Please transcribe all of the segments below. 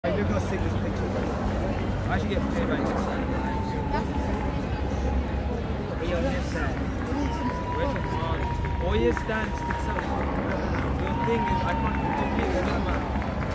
You're gonna take this picture, right? I should get paid by this side. Hey, on this side. Where's your mom? All your stand sticks out. The thing is, I can't do it. It doesn't matter.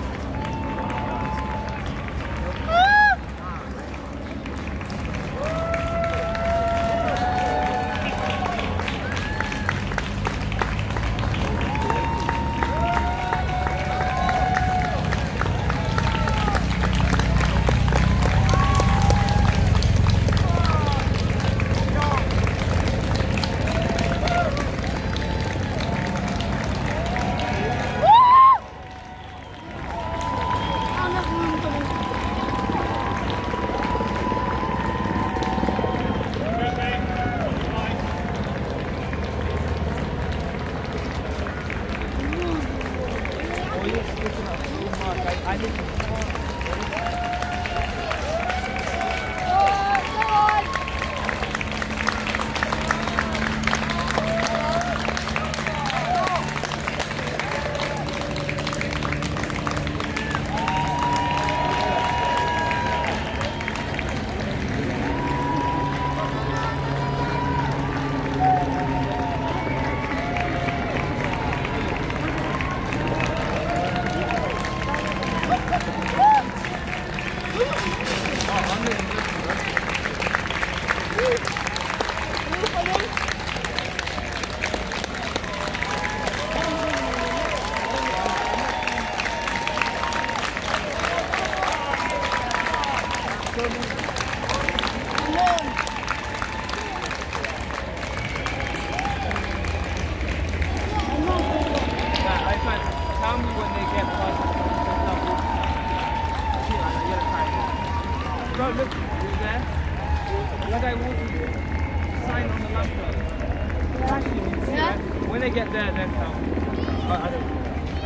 Bro, look, you there? That guy walking, sign on the lamppost. You see, right? When they get there, then tell me. But I don't know.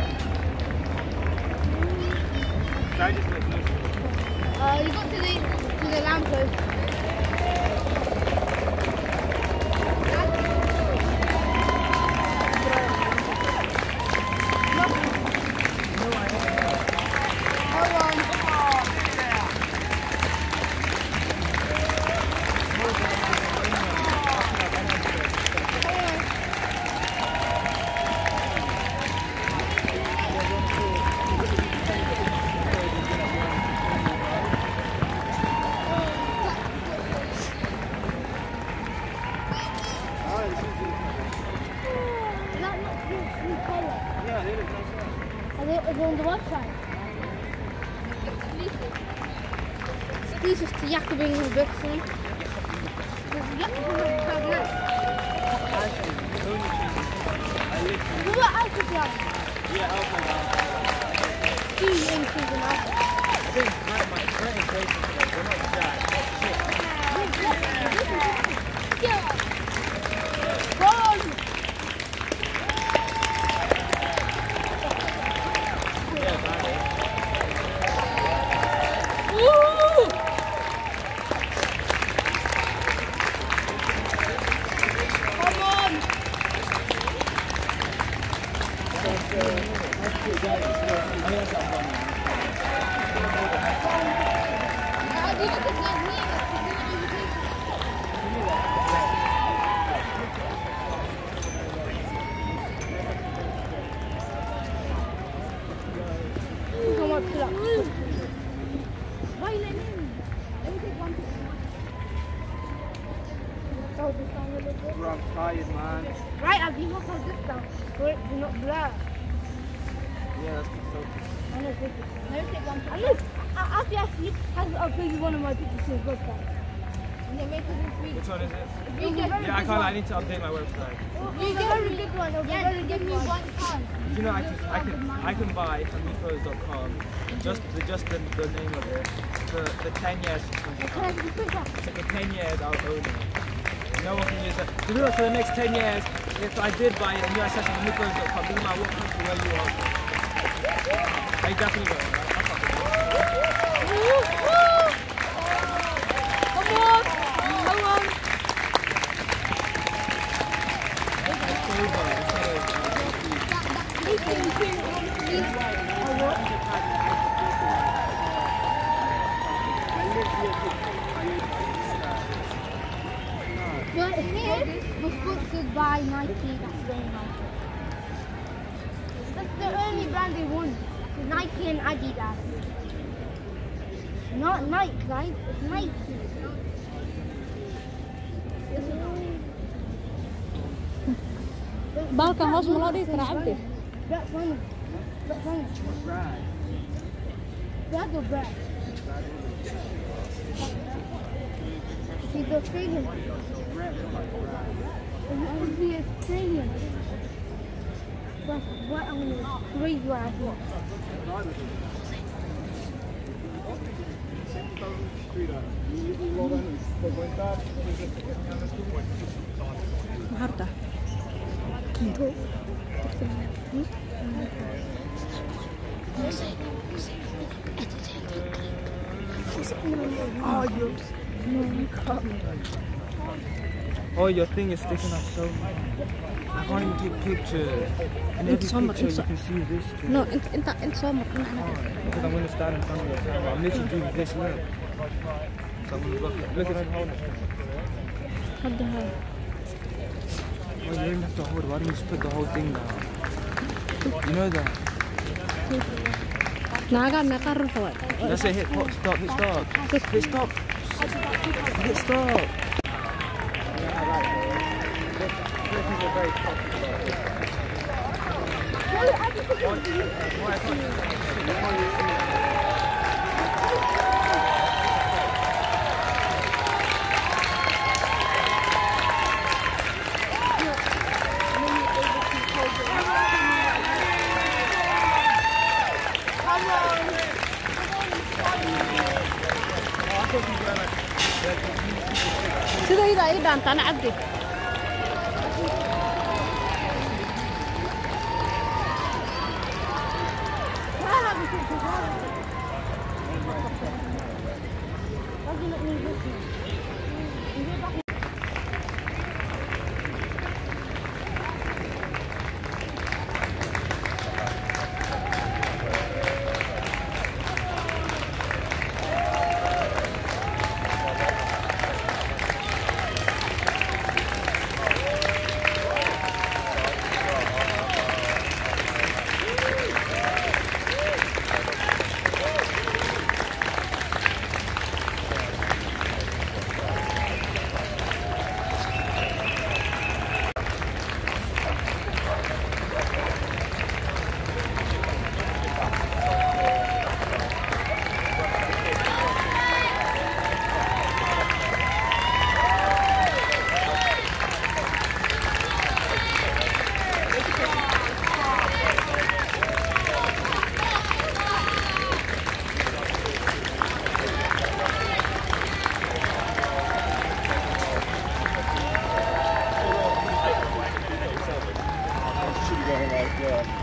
So I just look. You got to the lamppost. Is it on the website? These is te jachten binnen de buksen. Dus jachten van het tablet. Hoeveel uitgeklapt? Ja, altijd. 10 inches en af. I think my friend is racing, we're not shy. Bro, I'm tired, man. Right, I've been also this stuff. For it to not blur. Yeah, let's keep focused. I know, take it. Never take one picture. And look, Alfie actually has uploaded one of my pictures to his website. And they make it this week. Which one is it? Yeah, I can't. I need to update my website. You get a very good one. Yeah, very good one. You know, I can buy from mipros.com just the name of it for 10 years. So for 10 years, I'll own it. No one can use it. So for the next 10 years, if I did buy it and you access it on mipros.com, doesn't matter what country where you are. I definitely will. Come on! would buy Nike. That's very Nike. That's the only brand they want. Nike and Adidas. Not Nike, guys. It's Nike. بالك هوس ملودي ترى عبدي. That's funny. That's funny. That's a brand. See the Australian. It's the Australian. That's what I'm gonna crazy what I want. النهارده Oh, your thing is sticking up so much. I can't even take pictures. In every picture you can see this too. No, انت صامت. Because I'm going to stand in front of your camera. I'm literally doing this look. So I'm going to look at it. What the hell? Oh, you don't have to hold. Why don't you just put the whole thing down? You know that? ناقة ما قررت واحد. That's it. Hit stop. Hit stop. Hit stop. Hit stop. سيدا إذا أنت أنا عبدي. Like